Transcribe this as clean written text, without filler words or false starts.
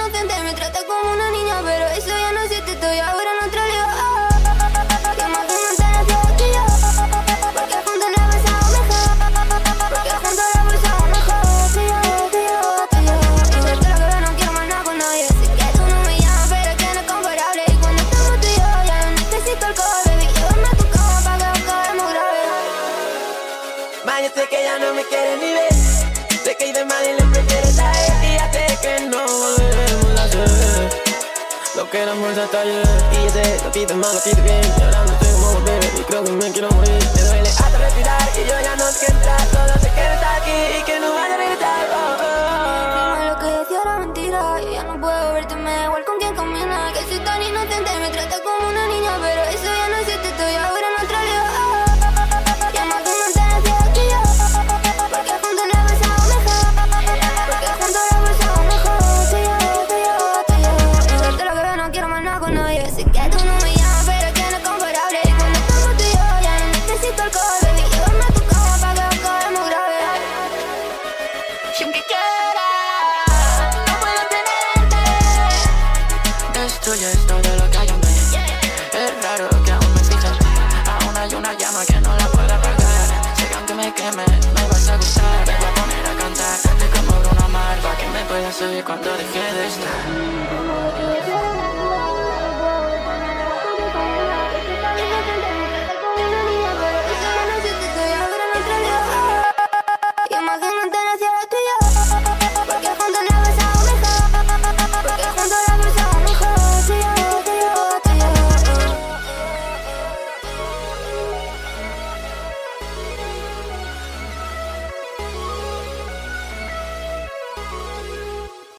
inocente, me trata como una niña, pero eso ya no existe, estoy ahora en otra liga. Que más que mantenerse aquí yo, porque juntos la pasamos mejor, porque juntos la pasamos mejor. Y desde la que no quiero más nada con nadie. Sé que tú no me llamas, pero es que no es comparable. Y cuando estamos tú y yo, ya no necesito alcohol, baby. Llévame a tu cama pa' que acabemos grave. Ma, yo sé que ya no me quiere ni ver. Sé que hay de mal y le prefiere traer. Y ya sé que no volveremos a hacer lo que éramos hasta ayer. Y ya sé, lo pides mal, lo pides bien. Y ahora no sé cómo volver y creo que me quiero morir. Me duele hasta respirar y yo ya no sé qué entrar. Solo sé que no está aquí y que no vaya a regresar. Dime lo que decía era mentira. Y ya no puedo verte, me da igual con quién camina. Que soy tan inocente, me trata como una niña, pero eso ya no existe, estoy ahora en otra liga. Que más que mantenerse aquí yo, porque juntos la pasamos mejor, porque juntos la pasamos mejor. Y desde la que no quiero más nada con nadie. Sé que tú no me llamas, pero es que no es comparable. Y cuando estamos tú y yo, ya no necesito alcohol, baby. Llévame a tu cama pa' que acabemos grave. Y aunque quiera, no puedo tenerte. Destruyes todo lo que hay en mí. Es raro que aún me fijes. Aún hay una llama que no la puedo apagar. Sé que aunque me queme, me vas a gustar. Me voy a poner a cantar como Bruno Mars, pa' que me puedas subir cuando dejes.